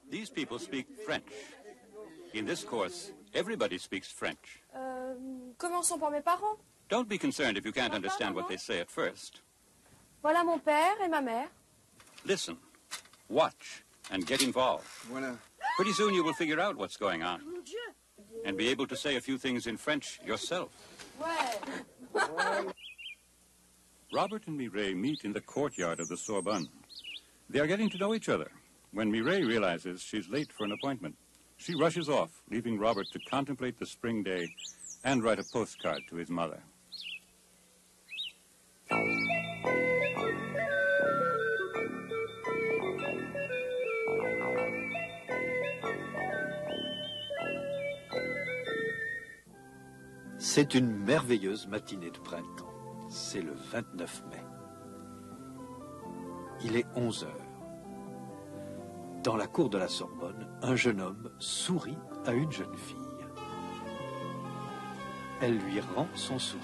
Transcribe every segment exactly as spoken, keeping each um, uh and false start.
These people speak French. In this course, everybody speaks French. Euh, commençons par mes parents. Don't be concerned if you can't understand what they say at first. Voilà mon père et ma mère. Listen, watch, and get involved. Voilà. Pretty soon you will figure out what's going on. And be able to say a few things in French yourself. Ouais. Robert and Mireille meet in the courtyard of the Sorbonne. They are getting to know each other when Mireille realizes she's late for an appointment. She rushes off, leaving Robert to contemplate the spring day and write a postcard to his mother. C'est une merveilleuse matinée de printemps. C'est le vingt-neuf mai. Il est onze heures. Dans la cour de la Sorbonne, un jeune homme sourit à une jeune fille. Elle lui rend son sourire.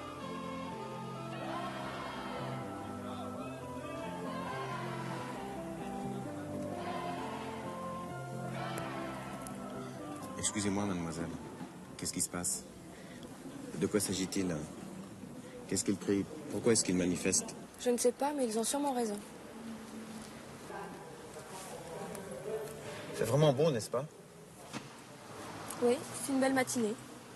Excusez-moi, mademoiselle. Qu'est-ce qui se passe? De quoi s'agit-il? Qu'est-ce qu'ils crient? Pourquoi est-ce qu'ils manifestent? Je ne sais pas, mais ils ont sûrement raison. C'est vraiment beau, n'est-ce pas? Oui, c'est une belle matinée.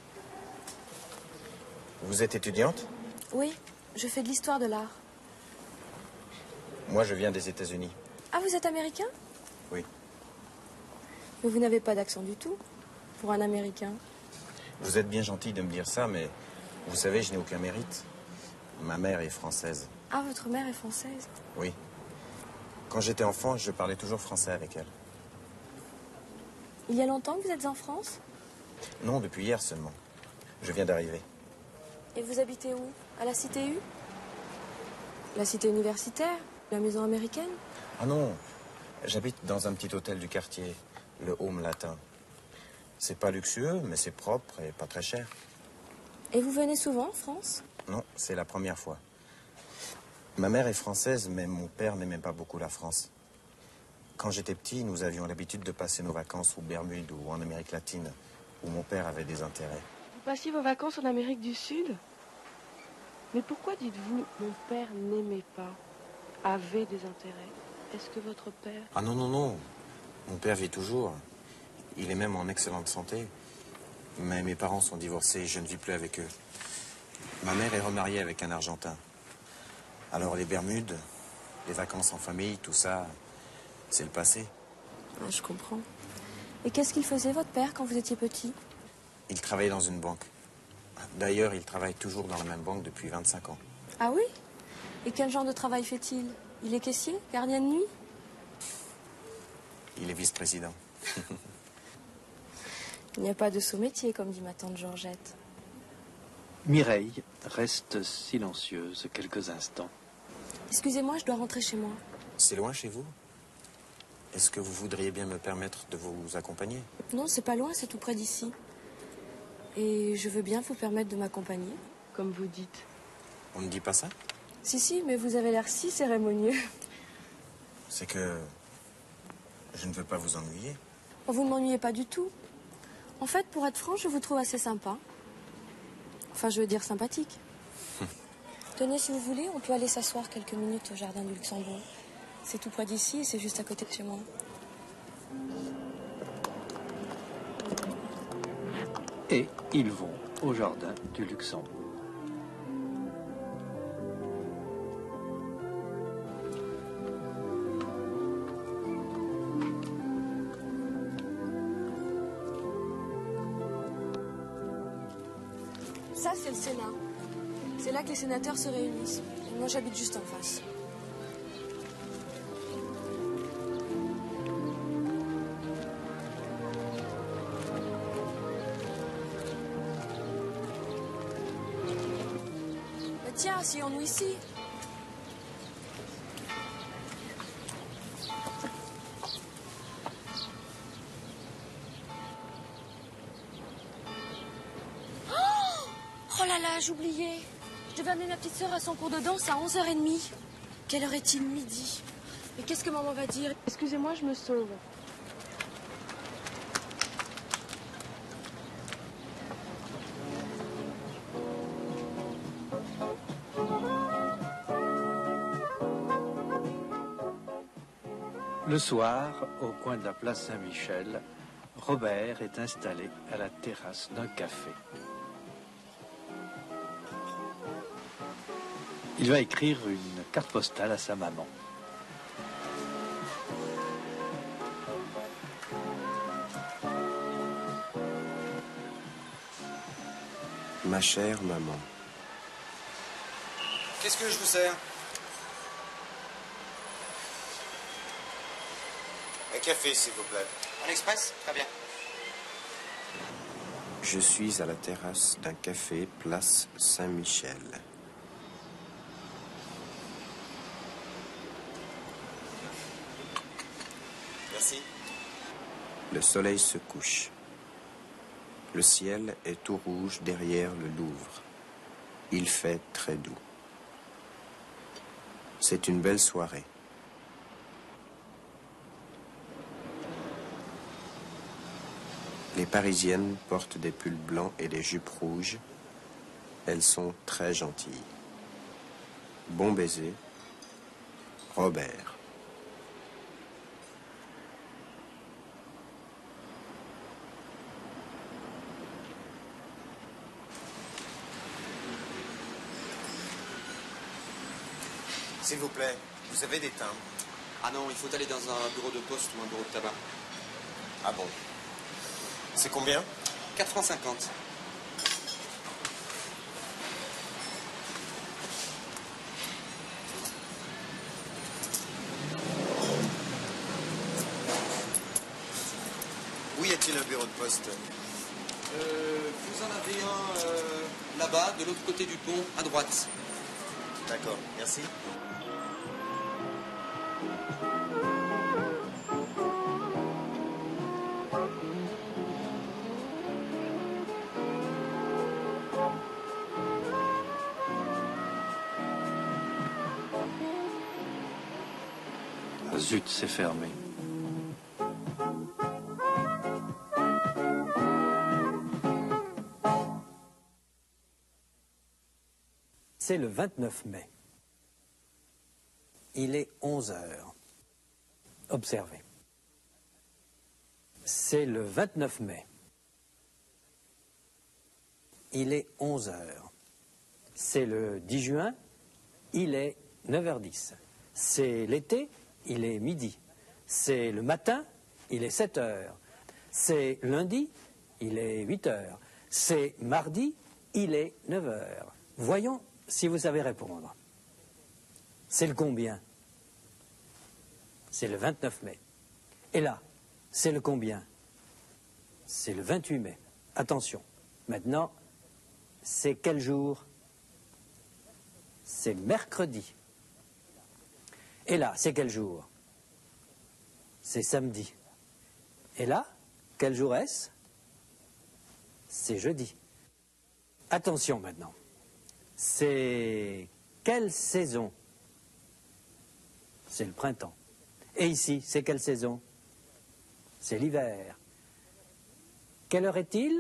Vous êtes étudiante? Oui, je fais de l'histoire de l'art. Moi, je viens des États-Unis. Ah, vous êtes américain? Oui. Mais vous n'avez pas d'accent du tout, pour un Américain. Vous êtes bien gentil de me dire ça, mais vous savez, je n'ai aucun mérite. Ma mère est française. Ah, votre mère est française? Oui. Quand j'étais enfant, je parlais toujours français avec elle. Il y a longtemps que vous êtes en France? Non, depuis hier seulement. Je viens d'arriver. Et vous habitez où? À la Cité U? La cité universitaire? La maison américaine? Ah non, j'habite dans un petit hôtel du quartier, le Home Latin. C'est pas luxueux, mais c'est propre et pas très cher. Et vous venez souvent en France? Non, c'est la première fois. Ma mère est française, mais mon père n'aimait pas beaucoup la France. Quand j'étais petit, nous avions l'habitude de passer nos vacances aux Bermudes ou en Amérique latine, où mon père avait des intérêts. Vous passiez vos vacances en Amérique du Sud? Mais pourquoi dites-vous « mon père n'aimait pas », avait des intérêts? Est-ce que votre père... Ah non, non, non. Mon père vit toujours. Il est même en excellente santé. Mais mes parents sont divorcés et je ne vis plus avec eux. Ma mère est remariée avec un Argentin. Alors les Bermudes, les vacances en famille, tout ça, c'est le passé. Ah, je comprends. Et qu'est-ce qu'il faisait, votre père, quand vous étiez petit? Il travaillait dans une banque. D'ailleurs, il travaille toujours dans la même banque depuis vingt-cinq ans. Ah oui? Et quel genre de travail fait-il? Il est caissier? Gardien de nuit? Il est vice-président. Il n'y a pas de sous-métier, comme dit ma tante Georgette. Mireille reste silencieuse quelques instants. Excusez-moi, je dois rentrer chez moi. C'est loin chez vous? Est-ce que vous voudriez bien me permettre de vous accompagner? Non, c'est pas loin, c'est tout près d'ici. Et je veux bien vous permettre de m'accompagner. Comme vous dites. On ne dit pas ça? Si, si, mais vous avez l'air si cérémonieux. C'est que je ne veux pas vous ennuyer. Oh, vous ne m'ennuyez pas du tout. En fait, pour être franc, je vous trouve assez sympa. Enfin, je veux dire sympathique. Tenez, si vous voulez, on peut aller s'asseoir quelques minutes au jardin du Luxembourg. C'est tout près d'ici et c'est juste à côté de chez moi. Et ils vont au jardin du Luxembourg. Ça, c'est le Sénat. C'est là que les sénateurs se réunissent. Et moi, j'habite juste en face. Bah tiens, asseyons-nous ici. Oh là là, j'oubliais. Je devais amener ma petite sœur à son cours de danse à onze heures trente. Quelle heure est-il? Midi. Mais qu'est-ce que maman va dire? Excusez-moi, je me sauve. Le soir, au coin de la place Saint-Michel, Robert est installé à la terrasse d'un café. Il va écrire une carte postale à sa maman. Ma chère maman. Qu'est-ce que je vous sers? Un café, s'il vous plaît. Un express? Très bien. Je suis à la terrasse d'un café, place Saint-Michel. Merci. Le soleil se couche. Le ciel est tout rouge derrière le Louvre. Il fait très doux. C'est une belle soirée. Les Parisiennes portent des pulls blancs et des jupes rouges. Elles sont très gentilles. Bon baiser, Robert. S'il vous plaît, vous avez des timbres? Ah non, il faut aller dans un bureau de poste ou un bureau de tabac. Ah bon? C'est combien? quatre francs cinquante. Où y a-t-il un bureau de poste? euh, Vous en avez un euh, là-bas, de l'autre côté du pont, à droite. D'accord, merci. Zut, c'est fermé. C'est le vingt-neuf mai. Il est onze heures. Observez. C'est le vingt-neuf mai. Il est onze heures. C'est le dix juin. Il est neuf heures dix. C'est l'été. Il est midi. C'est le matin. Il est sept heures. C'est lundi. Il est huit heures. C'est mardi. Il est neuf heures. Voyons si vous savez répondre. C'est le combien? C'est le vingt-neuf mai. Et là, c'est le combien? C'est le vingt-huit mai. Attention. Maintenant, c'est quel jour? C'est mercredi. Et là, c'est quel jour? C'est samedi. Et là, quel jour est-ce? C'est jeudi. Attention maintenant. C'est quelle saison? C'est le printemps. Et ici, c'est quelle saison? C'est l'hiver. Quelle heure est-il?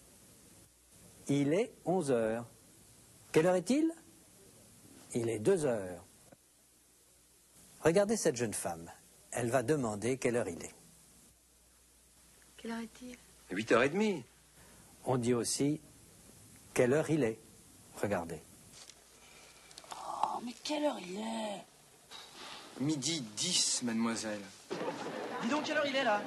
Il est onze heures. Quelle heure est-il? Il est deux heures. Regardez cette jeune femme. Elle va demander quelle heure il est. Quelle heure est-il? huit heures trente. On dit aussi quelle heure il est. Regardez. Oh, mais quelle heure il est? Midi dix, mademoiselle. Dis donc, quelle heure il est, là?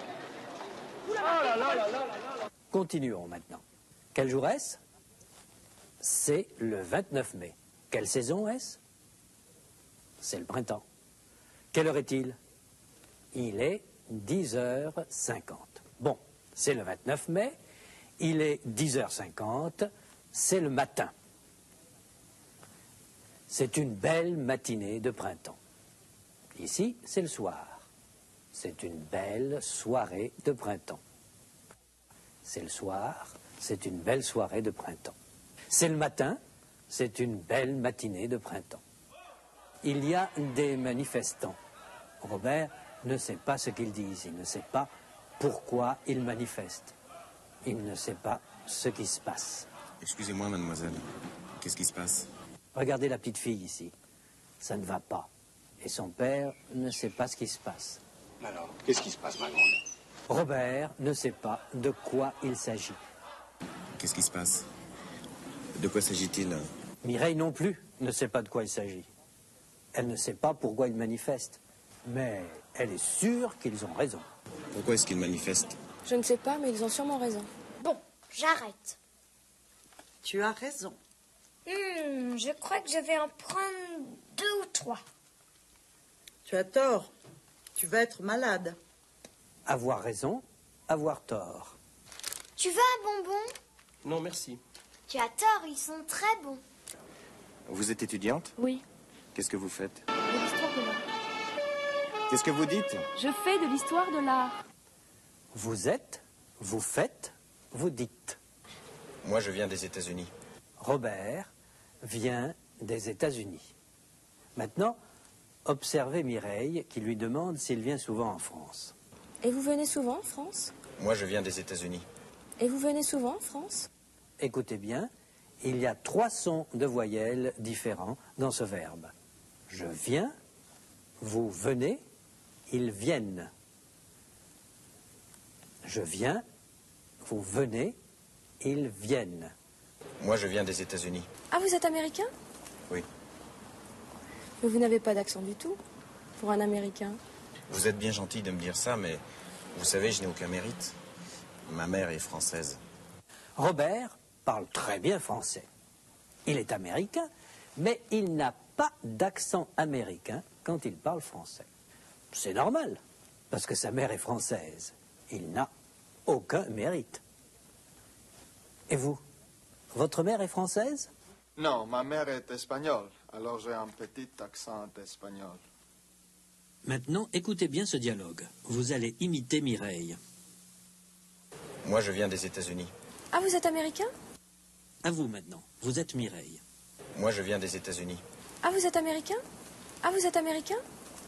Continuons maintenant. Quel jour est-ce? C'est le vingt-neuf mai. Quelle saison est-ce? C'est le printemps. Quelle heure est-il? Il est dix heures cinquante. Bon, c'est le vingt-neuf mai. Il est dix heures cinquante. C'est le matin. C'est une belle matinée de printemps. Ici, c'est le soir. C'est une belle soirée de printemps. C'est le soir, c'est une belle soirée de printemps. C'est le matin, c'est une belle matinée de printemps. Il y a des manifestants. Robert ne sait pas ce qu'ils disent, il ne sait pas pourquoi ils manifestent. Il ne sait pas ce qui se passe. Excusez-moi, mademoiselle. Qu'est-ce qui se passe? Regardez la petite fille ici. Ça ne va pas. Et son père ne sait pas ce qui se passe. Alors, qu'est-ce qui se passe, ma grande? Robert ne sait pas de quoi il s'agit. Qu'est-ce qui se passe? De quoi s'agit-il? Mireille non plus ne sait pas de quoi il s'agit. Elle ne sait pas pourquoi ils manifestent. Mais elle est sûre qu'ils ont raison. Pourquoi est-ce qu'ils manifestent? Je ne sais pas, mais ils ont sûrement raison. Bon, j'arrête. Tu as raison. Hmm, je crois que je vais en prendre deux ou trois. Tu as tort. Tu vas être malade. Avoir raison, avoir tort. Tu veux un bonbon? Non, merci. Tu as tort, ils sont très bons. Vous êtes étudiante? Oui, Qu'est-ce que vous faites? de l'histoire de l'art. Qu'est-ce que vous dites? Je fais de l'histoire de l'art. Vous êtes, vous faites, vous dites. Moi, je viens des États-Unis. Robert vient des États-Unis. Maintenant, observez Mireille qui lui demande s'il vient souvent en France. Et vous venez souvent en France? Moi, je viens des États-Unis. Et vous venez souvent en France? Écoutez bien, il y a trois sons de voyelles différents dans ce verbe. Je viens, vous venez, ils viennent. Je viens, vous venez, ils viennent. Moi, je viens des États-Unis. Ah, vous êtes américain? Oui. Mais vous n'avez pas d'accent du tout, pour un Américain. Vous êtes bien gentil de me dire ça, mais vous savez, je n'ai aucun mérite. Ma mère est française. Robert parle très bien français. Il est américain, mais il n'a pas d'accent américain quand il parle français. C'est normal, parce que sa mère est française. Il n'a aucun mérite. Et vous? Votre mère est française? Non, ma mère est espagnole, alors j'ai un petit accent espagnol. Maintenant, écoutez bien ce dialogue. Vous allez imiter Mireille. Moi, je viens des États-Unis. Ah, vous êtes américain? À vous maintenant. Vous êtes Mireille. Moi, je viens des États-Unis. Ah, vous êtes américain? Ah, vous êtes américain?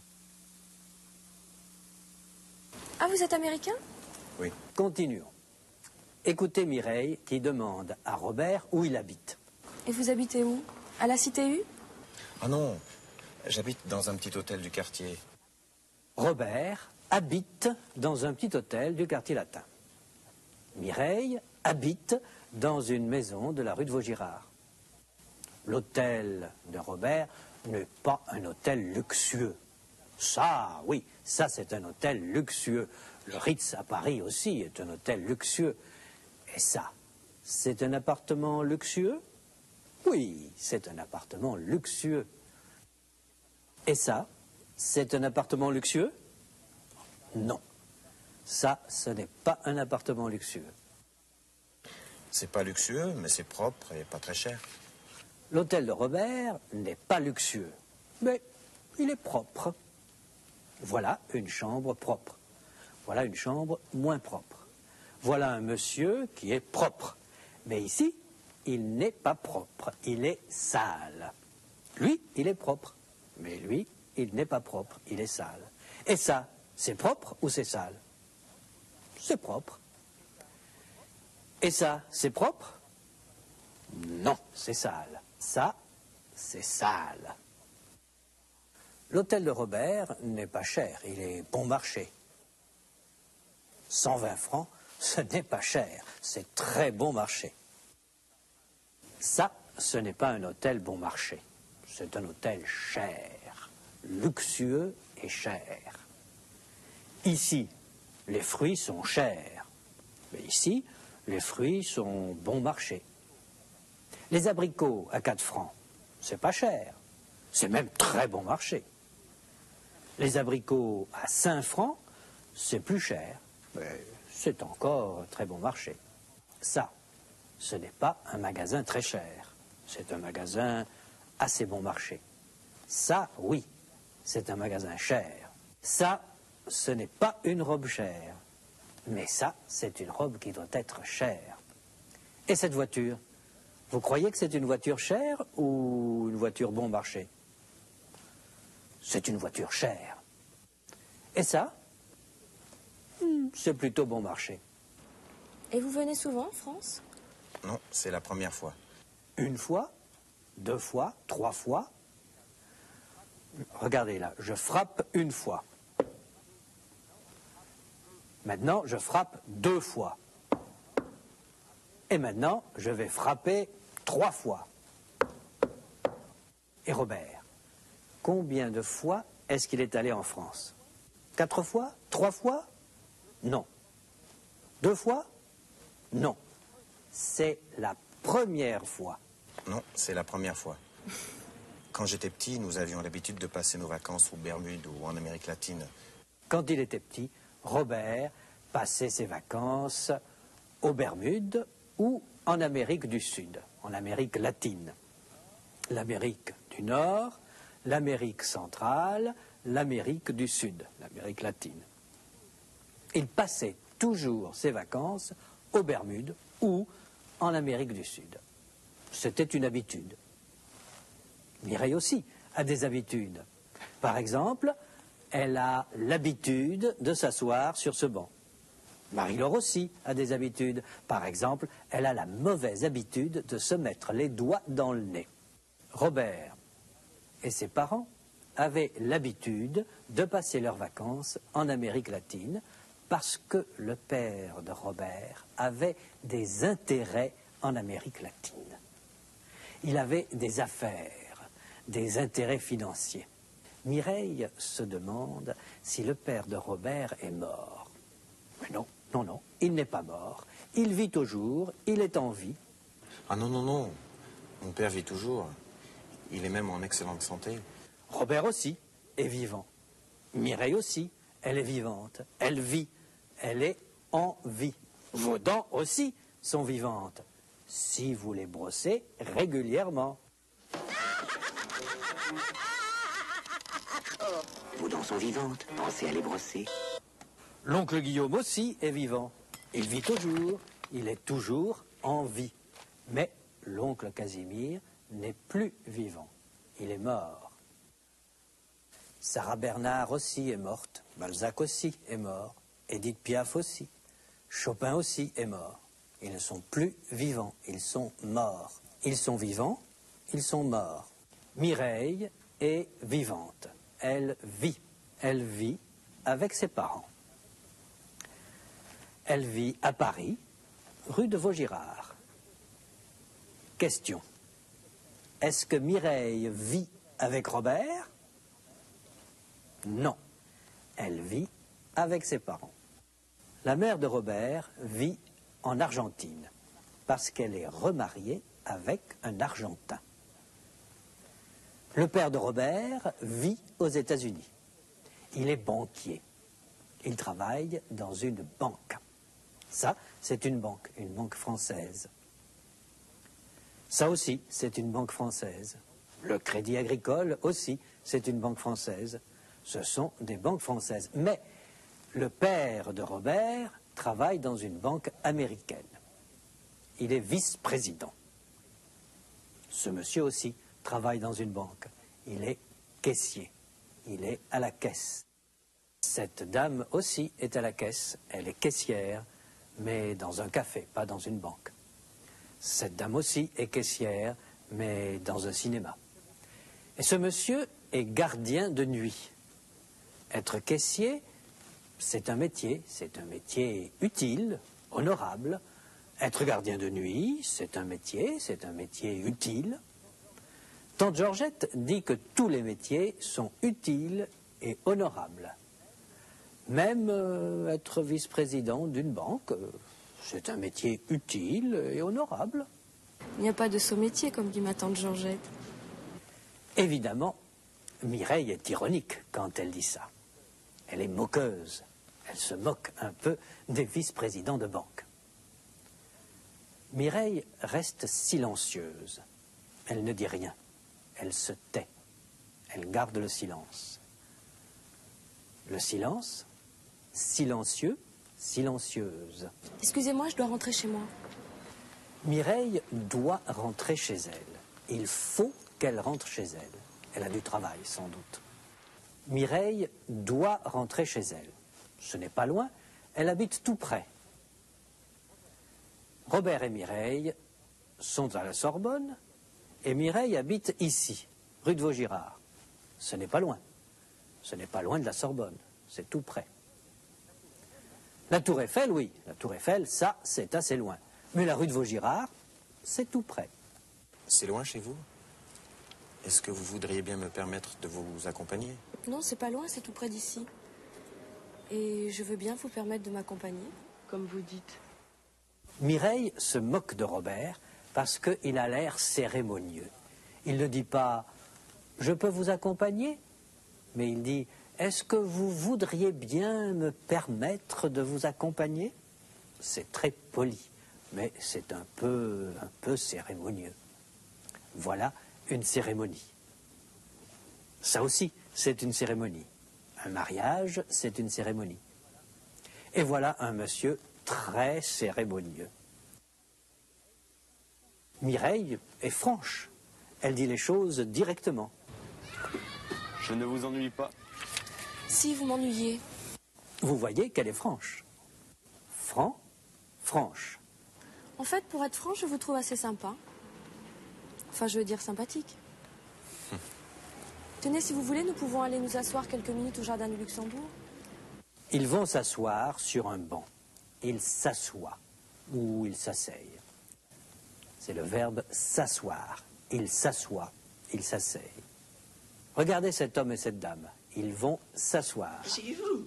Ah, vous êtes américain? Oui. Continuons. Écoutez Mireille qui demande à Robert où il habite. Et vous habitez où? À la Cité U? Ah non, j'habite dans un petit hôtel du quartier. Robert habite dans un petit hôtel du quartier latin. Mireille habite dans une maison de la rue de Vaugirard. L'hôtel de Robert n'est pas un hôtel luxueux. Ça, oui, ça c'est un hôtel luxueux. Le Ritz à Paris aussi est un hôtel luxueux. Et ça, c'est un appartement luxueux? Oui, c'est un appartement luxueux. Et ça, c'est un appartement luxueux? Non. Ça, ce n'est pas un appartement luxueux. C'est pas luxueux, mais c'est propre et pas très cher. L'hôtel de Robert n'est pas luxueux, mais il est propre. Voilà une chambre propre. Voilà une chambre moins propre. Voilà un monsieur qui est propre. Mais ici, il n'est pas propre, il est sale. Lui, il est propre. Mais lui, il n'est pas propre, il est sale. Et ça, c'est propre ou c'est sale? C'est propre. Et ça, c'est propre? Non, c'est sale. Ça, c'est sale. L'hôtel de Robert n'est pas cher, il est bon marché. cent vingt francs, ce n'est pas cher, c'est très bon marché. Ça, ce n'est pas un hôtel bon marché, c'est un hôtel cher, luxueux et cher. Ici, les fruits sont chers, mais ici, les fruits sont bon marché. Les abricots à quatre francs, c'est pas cher, c'est même très bon marché. Les abricots à cinq francs, c'est plus cher, mais c'est encore très bon marché. Ça, ce n'est pas un magasin très cher, c'est un magasin assez bon marché. Ça, oui, c'est un magasin cher. Ça, ce n'est pas une robe chère, mais ça, c'est une robe qui doit être chère. Et cette voiture, vous croyez que c'est une voiture chère ou une voiture bon marché? C'est une voiture chère. Et ça, c'est plutôt bon marché. Et vous venez souvent en France? Non, c'est la première fois. Une fois, deux fois, trois fois. Regardez là, je frappe une fois. Maintenant, je frappe deux fois. Et maintenant, je vais frapper trois fois. Et Robert, combien de fois est-ce qu'il est allé en France? Quatre fois? Trois fois? Non. Deux fois? Non. C'est la première fois. Non, c'est la première fois. Quand j'étais petit, nous avions l'habitude de passer nos vacances aux Bermudes ou en Amérique latine. Quand il était petit, Robert passait ses vacances aux Bermudes ou en Amérique du Sud, en Amérique latine. L'Amérique du Nord, l'Amérique centrale, l'Amérique du Sud, l'Amérique latine. Il passait toujours ses vacances aux Bermudes ou en Amérique du Sud. C'était une habitude. Mireille aussi a des habitudes. Par exemple, elle a l'habitude de s'asseoir sur ce banc. Marie-Laure aussi a des habitudes. Par exemple, elle a la mauvaise habitude de se mettre les doigts dans le nez. Robert et ses parents avaient l'habitude de passer leurs vacances en Amérique latine parce que le père de Robert avait des intérêts en Amérique latine. Il avait des affaires, des intérêts financiers. Mireille se demande si le père de Robert est mort. Mais non, non, non, il n'est pas mort. Il vit toujours, il est en vie. Ah non, non, non. Mon père vit toujours. Il est même en excellente santé. Robert aussi est vivant. Mireille aussi, elle est vivante. Elle vit. Elle est en vie. Vos dents aussi sont vivantes. Si vous les brossez régulièrement. Vos dents sont vivantes. Pensez à les brosser. L'oncle Guillaume aussi est vivant. Il vit toujours. Il est toujours en vie. Mais l'oncle Casimir n'est plus vivant. Il est mort. Sarah Bernard aussi est morte. Balzac aussi est mort. Édith Piaf aussi. Chopin aussi est mort. Ils ne sont plus vivants. Ils sont morts. Ils sont vivants. Ils sont morts. Mireille est vivante. Elle vit. Elle vit avec ses parents. Elle vit à Paris, rue de Vaugirard. Question. Est-ce que Mireille vit avec Robert? Non. Elle vit avec ses parents. La mère de Robert vit en Argentine parce qu'elle est remariée avec un Argentin. Le père de Robert vit aux États-Unis. Il est banquier. Il travaille dans une banque. Ça, c'est une banque, une banque française. Ça aussi, c'est une banque française. Le Crédit Agricole aussi, c'est une banque française. Ce sont des banques françaises. Mais le père de Robert travaille dans une banque américaine. Il est vice-président. Ce monsieur aussi travaille dans une banque. Il est caissier. Il est à la caisse. Cette dame aussi est à la caisse. Elle est caissière, mais dans un café, pas dans une banque. Cette dame aussi est caissière, mais dans un cinéma. Et ce monsieur est gardien de nuit. Être caissier, c'est un métier, c'est un métier utile, honorable. Être gardien de nuit, c'est un métier, c'est un métier utile. Tante Georgette dit que tous les métiers sont utiles et honorables. Même euh, être vice-président d'une banque, euh, c'est un métier utile et honorable. Il n'y a pas de saut métier, comme dit ma tante Georgette. Évidemment, Mireille est ironique quand elle dit ça. Elle est moqueuse. Elle se moque un peu des vice-présidents de banque. Mireille reste silencieuse. Elle ne dit rien. Elle se tait. Elle garde le silence. Le silence, silencieux, silencieuse. Excusez-moi, je dois rentrer chez moi. Mireille doit rentrer chez elle. Il faut qu'elle rentre chez elle. Elle a du travail, sans doute. Mireille doit rentrer chez elle. Ce n'est pas loin, elle habite tout près. Robert et Mireille sont à la Sorbonne et Mireille habite ici, rue de Vaugirard. Ce n'est pas loin. Ce n'est pas loin de la Sorbonne, c'est tout près. La Tour Eiffel, oui, la Tour Eiffel, ça, c'est assez loin. Mais la rue de Vaugirard, c'est tout près. C'est loin chez vous? Est-ce que vous voudriez bien me permettre de vous accompagner? Non, c'est pas loin, c'est tout près d'ici. Et je veux bien vous permettre de m'accompagner. Comme vous dites. Mireille se moque de Robert parce qu'il a l'air cérémonieux. Il ne dit pas « Je peux vous accompagner ?» mais il dit « Est-ce que vous voudriez bien me permettre de vous accompagner ?» C'est très poli, mais c'est un peu, un peu cérémonieux. Voilà une cérémonie. Ça aussi, c'est une cérémonie. Un mariage, c'est une cérémonie. Et voilà un monsieur très cérémonieux. Mireille est franche. Elle dit les choses directement. Je ne vous ennuie pas. Si vous m'ennuyez. Vous voyez qu'elle est franche. Franc, franche. En fait, pour être franche, je vous trouve assez sympa. Enfin, je veux dire sympathique. Tenez, si vous voulez, nous pouvons aller nous asseoir quelques minutes au jardin du Luxembourg. Ils vont s'asseoir sur un banc. Ils s'assoient ou ils s'asseyent. C'est le verbe s'asseoir. Ils s'assoient, ils s'asseyent. Regardez cet homme et cette dame. Ils vont s'asseoir. C'est vous.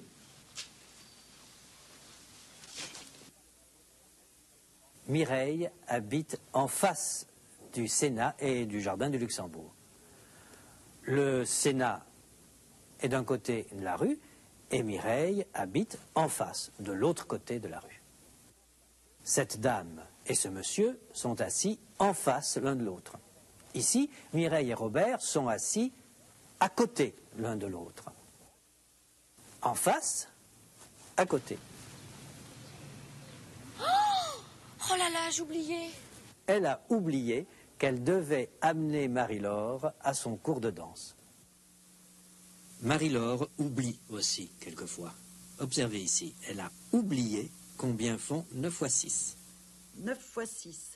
Mireille habite en face du Sénat et du jardin du Luxembourg. Le Sénat est d'un côté de la rue et Mireille habite en face, de l'autre côté de la rue. Cette dame et ce monsieur sont assis en face l'un de l'autre. Ici, Mireille et Robert sont assis à côté l'un de l'autre. En face, à côté. Oh là là, j'oubliais. Elle a oublié qu'elle devait amener Marie-Laure à son cours de danse. Marie-Laure oublie aussi quelquefois. Observez ici, elle a oublié combien font neuf fois six. neuf fois six.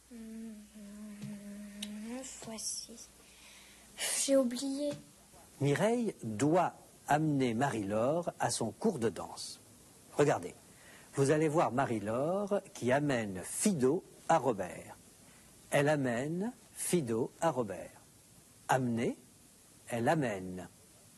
neuf fois six. J'ai oublié. Mireille doit amener Marie-Laure à son cours de danse. Regardez, vous allez voir Marie-Laure qui amène Fido à Robert. Elle amène Fido à Robert. Amener, elle amène.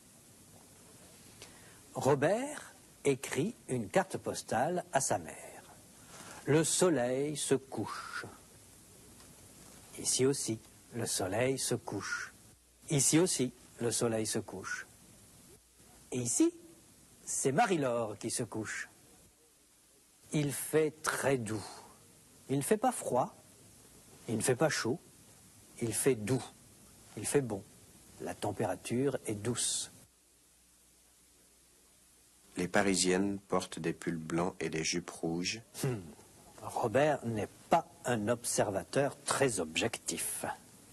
Robert écrit une carte postale à sa mère. Le soleil se couche. Ici aussi, le soleil se couche. Ici aussi, le soleil se couche. Et ici, c'est Marie-Laure qui se couche. Il fait très doux. Il ne fait pas froid, il ne fait pas chaud, il fait doux, il fait bon. La température est douce. Les Parisiennes portent des pulls blancs et des jupes rouges. Hmm. Robert n'est pas un observateur très objectif.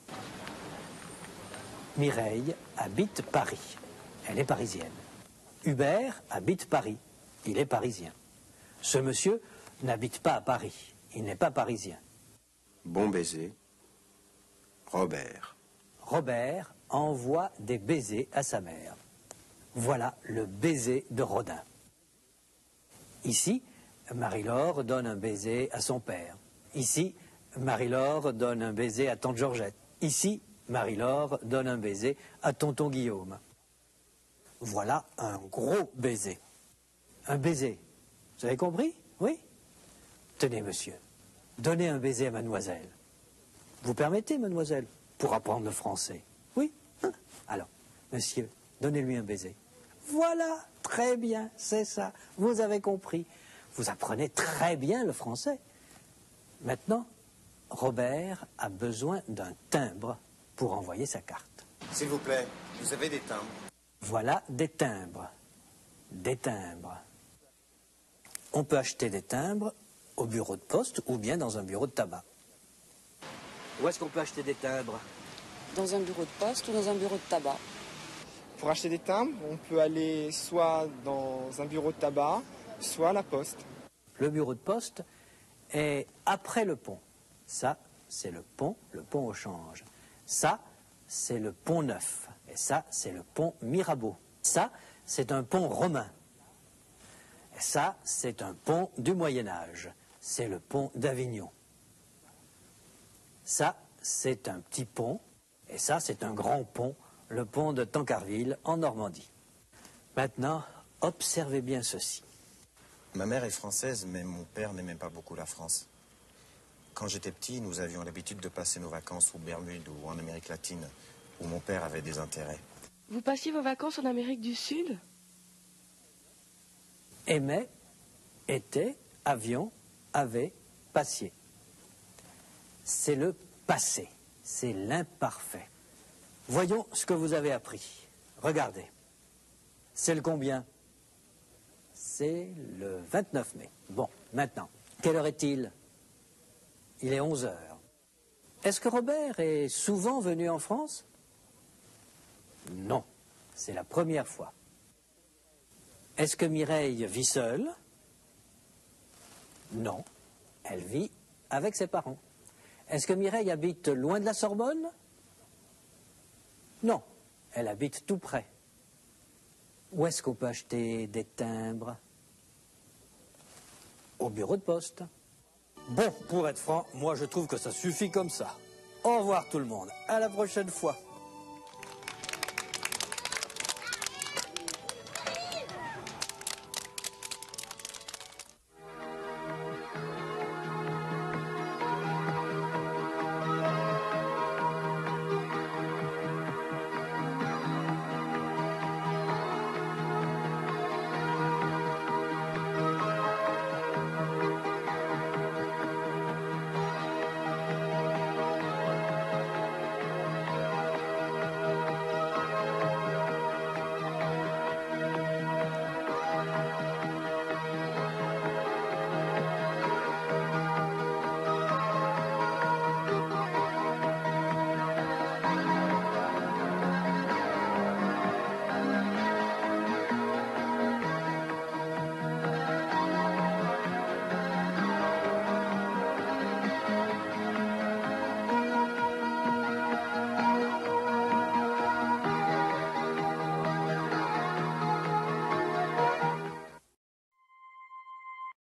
Mireille habite Paris. Elle est parisienne. Hubert habite Paris. Il est parisien. Ce monsieur n'habite pas à Paris. Il n'est pas parisien. Bon baiser. Robert. Robert envoie des baisers à sa mère. Voilà le baiser de Rodin. Ici, Marie-Laure donne un baiser à son père. Ici, Marie-Laure donne un baiser à tante Georgette. Ici, Marie-Laure donne un baiser à tonton Guillaume. Voilà un gros baiser. Un baiser. Vous avez compris? Oui? Tenez, monsieur, donnez un baiser à mademoiselle. Vous permettez, mademoiselle, pour apprendre le français? Oui? Alors, monsieur, donnez-lui un baiser. Voilà, très bien, c'est ça. Vous avez compris. Vous apprenez très bien le français. Maintenant, Robert a besoin d'un timbre pour envoyer sa carte. S'il vous plaît, vous avez des timbres? Voilà des timbres. Des timbres. On peut acheter des timbres au bureau de poste ou bien dans un bureau de tabac. Où est-ce qu'on peut acheter des timbres? Dans un bureau de poste ou dans un bureau de tabac. Pour acheter des timbres, on peut aller soit dans un bureau de tabac, soit à la poste. Le bureau de poste est après le pont. Ça, c'est le pont, le pont au change. Ça, c'est le pont Neuf. Et ça, c'est le pont Mirabeau. Ça, c'est un pont romain. Ça, c'est un pont du Moyen-Âge. C'est le pont d'Avignon. Ça, c'est un petit pont. Et ça, c'est un grand pont, le pont de Tancarville, en Normandie. Maintenant, observez bien ceci. Ma mère est française, mais mon père n'aimait pas beaucoup la France. Quand j'étais petit, nous avions l'habitude de passer nos vacances aux Bermudes ou en Amérique latine, où mon père avait des intérêts. Vous passiez vos vacances en Amérique du Sud? Aimait, était, avion, avait, passiez. C'est le passé, c'est l'imparfait. Voyons ce que vous avez appris. Regardez. C'est le combien? C'est le vingt-neuf mai. Bon, maintenant, quelle heure est-il? Il est onze heures. Est-ce que Robert est souvent venu en France? Non, c'est la première fois. Est-ce que Mireille vit seule? Non, elle vit avec ses parents. Est-ce que Mireille habite loin de la Sorbonne? Non, elle habite tout près. Où est-ce qu'on peut acheter des timbres? Au bureau de poste. Bon, pour être franc, moi je trouve que ça suffit comme ça. Au revoir tout le monde, à la prochaine fois.